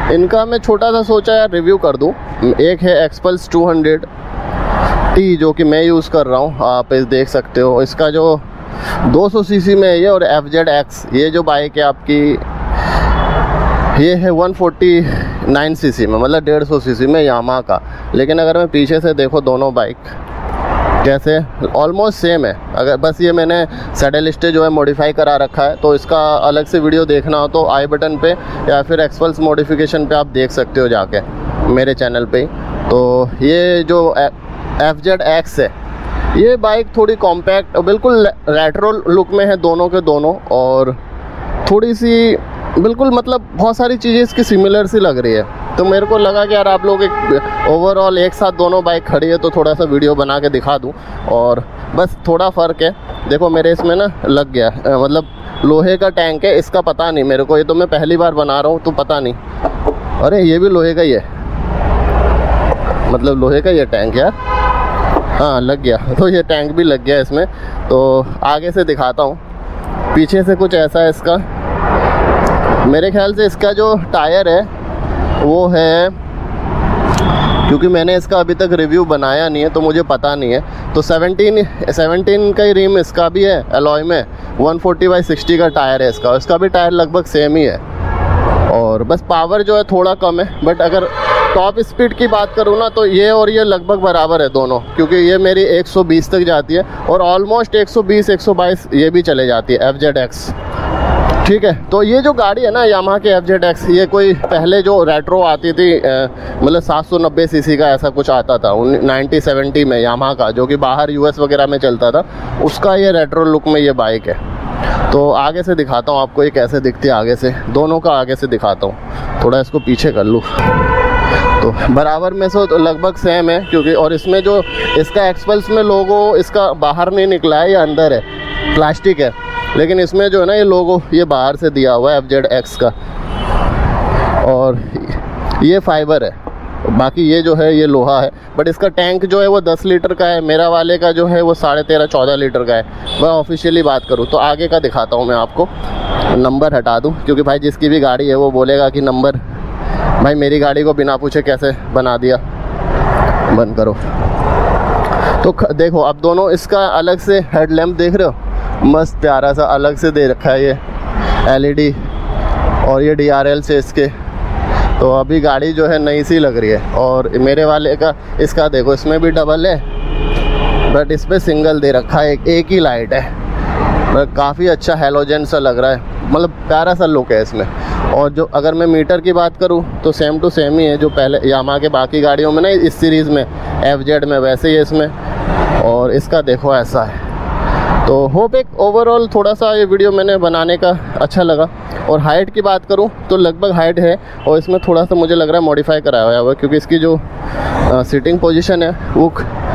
इनका मैं छोटा सा सोचा यार रिव्यू कर दूं। एक है एक्सपल्स 200T जो कि मैं यूज़ कर रहा हूँ, आप इस देख सकते हो। इसका जो 200 सीसी में है ये, और FZX ये जो बाइक है आपकी ये है 149 सीसी में, मतलब 150 सीसी में यामाहा का। लेकिन अगर मैं पीछे से देखो दोनों बाइक कैसे ऑलमोस्ट सेम है। अगर बस ये मैंने सैडल स्टे जो है मॉडिफाई करा रखा है, तो इसका अलग से वीडियो देखना हो तो आई बटन पे या फिर एक्सपल्स मॉडिफिकेशन पे आप देख सकते हो जाके मेरे चैनल पे। तो ये जो FZX है ये बाइक थोड़ी कॉम्पैक्ट, बिल्कुल रेट्रो लुक में है दोनों के दोनों, और थोड़ी सी बिल्कुल मतलब बहुत सारी चीज़ें इसकी सिमिलर सी लग रही है। तो मेरे को लगा कि यार आप लोग एक ओवरऑल एक साथ दोनों बाइक खड़ी है तो थोड़ा सा वीडियो बना के दिखा दूं। और बस थोड़ा फ़र्क है, देखो मेरे इसमें ना लग गया मतलब लोहे का टैंक है, इसका पता नहीं मेरे को, ये तो मैं पहली बार बना रहा हूँ तो पता नहीं। अरे ये भी लोहे का ही है, मतलब लोहे का ये टैंक यार, हाँ लग गया। तो ये टैंक भी लग गया इसमें। तो आगे से दिखाता हूँ, पीछे से कुछ ऐसा है इसका। मेरे ख्याल से इसका जो टायर है वो है, क्योंकि मैंने इसका अभी तक रिव्यू बनाया नहीं है तो मुझे पता नहीं है, तो 17 का ही रिम इसका भी है अलॉय में। 140/60 का टायर है इसका भी टायर लगभग सेम ही है। और बस पावर जो है थोड़ा कम है, बट अगर टॉप स्पीड की बात करूँ ना तो ये और ये लगभग बराबर है दोनों, क्योंकि ये मेरी 120 तक जाती है और ऑलमोस्ट 120-122 ये भी चले जाती है FZX। ठीक है, तो ये जो गाड़ी है ना यामाहा के FZX, ये कोई पहले जो रेट्रो आती थी मतलब 790 सीसी का ऐसा कुछ आता था 1970 में यामाहा का, जो कि बाहर US वगैरह में चलता था, उसका ये रेट्रो लुक में ये बाइक है। तो आगे से दिखाता हूँ आपको ये कैसे दिखती है आगे से, दोनों का आगे से दिखाता हूँ। थोड़ा इसको पीछे कर लूँ तो बराबर में से तो लगभग सेम है, क्योंकि और इसमें जो इसका एक्सपल्स में लोगो इसका बाहर नहीं निकला है, ये अंदर है, प्लास्टिक है, लेकिन इसमें जो है ना ये लोगो ये बाहर से दिया हुआ है FZX का, और ये फाइबर है, बाकी ये जो है ये लोहा है। बट इसका टैंक जो है वो 10 लीटर का है, मेरा वाले का जो है वो 13.5-14 लीटर का है। मैं ऑफिशियली बात करूँ तो आगे का दिखाता हूँ मैं आपको, नंबर हटा दूँ क्योंकि भाई जिसकी भी गाड़ी है वो बोलेगा कि नंबर, भाई मेरी गाड़ी को बिना पूछे कैसे बना दिया, बंद करो। तो देखो अब दोनों, इसका अलग से हेडलैम्प देख रहे हो, मस्त प्यारा सा अलग से दे रखा है ये LED, और ये DRL से इसके। तो अभी गाड़ी जो है नई सी लग रही है। और मेरे वाले का इसका देखो, इसमें भी डबल है बट इस पर सिंगल दे रखा है, एक ही लाइट है, बट काफ़ी अच्छा हेलोजन सा लग रहा है, मतलब प्यारा सा लुक है इसमें। और जो अगर मैं मीटर की बात करूं तो सेम टू सेम ही है जो पहले यामाहा के बाकी गाड़ियों में ना, इस सीरीज़ में FZ में वैसे ही है इसमें। और इसका देखो ऐसा है। तो होप एक ओवरऑल थोड़ा सा ये वीडियो मैंने बनाने का अच्छा लगा। और हाइट की बात करूं तो लगभग हाइट है, और इसमें थोड़ा सा मुझे लग रहा है मॉडिफाई कराया हुआ है, क्योंकि इसकी जो सीटिंग पोजीशन है वो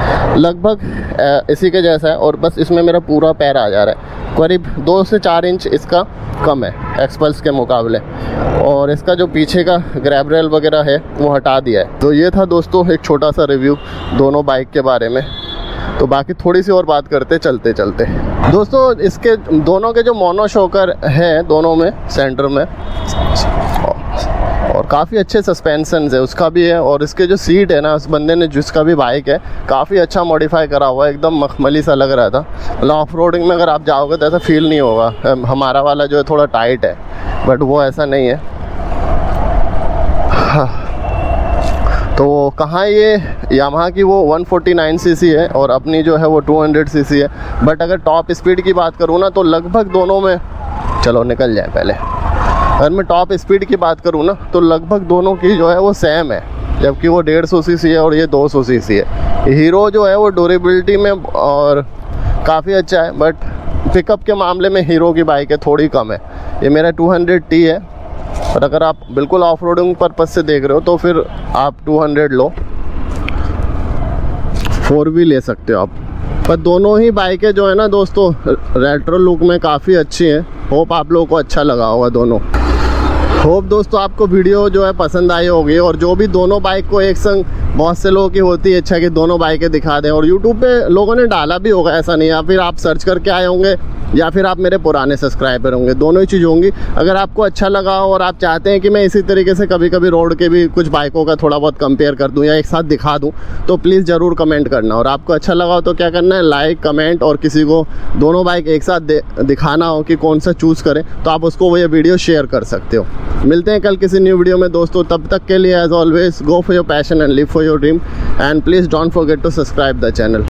लगभग इसी के जैसा है, और बस इसमें मेरा पूरा पैर आ जा रहा है, करीब 2 से 4 इंच इसका कम है एक्सपल्स के मुकाबले। और इसका जो पीछे का ग्रैब रेल वगैरह है वो हटा दिया है। तो ये था दोस्तों एक छोटा सा रिव्यू दोनों बाइक के बारे में। तो बाकी थोड़ी सी और बात करते चलते चलते दोस्तों, इसके दोनों के जो मोनो शॉकर है दोनों में सेंटर में, और काफ़ी अच्छे सस्पेंशन है उसका भी है। और इसके जो सीट है ना, उस बंदे ने जिसका भी बाइक है काफ़ी अच्छा मॉडिफाई करा हुआ है, एकदम मखमली सा लग रहा था। मतलब ऑफ रोडिंग में अगर आप जाओगे तो ऐसा फील नहीं होगा। हमारा वाला जो है थोड़ा टाइट है, बट वो ऐसा नहीं है। तो कहाँ ये यामाहा की वो 149 सीसी है और अपनी जो है वो 200 सीसी है। बट अगर टॉप स्पीड की बात करूँ ना तो लगभग दोनों में, चलो निकल जाए पहले, अगर मैं टॉप स्पीड की बात करूँ ना तो लगभग दोनों की जो है वो सेम है, जबकि वो 150 सीसी है और ये 200 सीसी है। हीरो जो है वो ड्यूरेबिलिटी में और काफ़ी अच्छा है, बट पिकअप के मामले में हीरो की बाइक है थोड़ी कम है। ये मेरा 200T है, और अगर आप बिल्कुल ऑफ रोडिंग पर्पज़ से देख रहे हो तो फिर आप 200 लो, 4 भी ले सकते हो आप। पर दोनों ही बाइकें जो है ना दोस्तों रेट्रो लुक में काफ़ी अच्छी हैं। होप आप लोगों को अच्छा लगा होगा दोनों। होप दोस्तों आपको वीडियो जो है पसंद आई होगी, और जो भी दोनों बाइक को एक संग बहुत से लोगों की होती है इच्छा कि दोनों बाइकें दिखा दें, और यूट्यूब पे लोगों ने डाला भी होगा, ऐसा नहीं, या फिर आप सर्च करके आए होंगे, या फिर आप मेरे पुराने सब्सक्राइबर होंगे, दोनों ही चीज़ होंगी। अगर आपको अच्छा लगा और आप चाहते हैं कि मैं इसी तरीके से कभी कभी रोड के भी कुछ बाइकों का थोड़ा बहुत कंपेयर कर दूं या एक साथ दिखा दूं, तो प्लीज़ ज़रूर कमेंट करना। और आपको अच्छा लगा हो तो क्या करना है, लाइक, कमेंट, और किसी को दोनों बाइक एक साथ दिखाना हो कि कौन सा चूज़ करें, तो आप उसको वो ये वीडियो शेयर कर सकते हो। मिलते हैं कल किसी न्यू वीडियो में दोस्तों, तब तक के लिए as always go for your passion and live for your dream, and please don't forget to subscribe the channel.